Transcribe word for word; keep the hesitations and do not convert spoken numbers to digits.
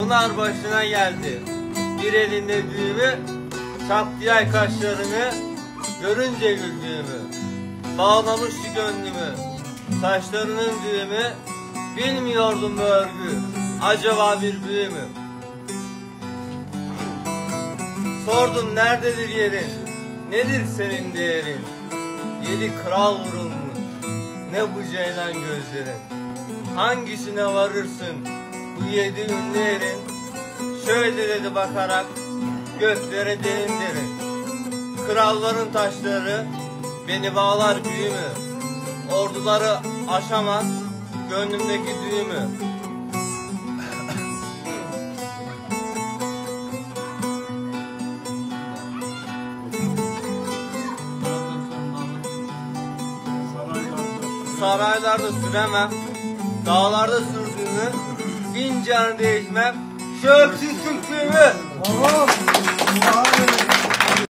Pınar başına geldi. Bir elinde düğümü, çatlayan kaşlarını görünce güldüğümü. Bağlamıştı gönlümü, saçlarının düğümü. Bilmiyordum bu örgü, acaba bir büyü mü? Sordum nerededir yerin, nedir senin değerin? Yedi kral vurulmuş, ne bu ceylan gözlerin? Hangisine varırsın bu yedi ünlü erin? Şöyle dedi bakarak göklere derin derin. Kralların taşları beni bağlar büyü mü? Orduları aşamaz gönlümdeki düğümü. Saraylarda süremem, dağlarda sürdüğümü, bin can değişmem, şu öksüz Türklüğümü.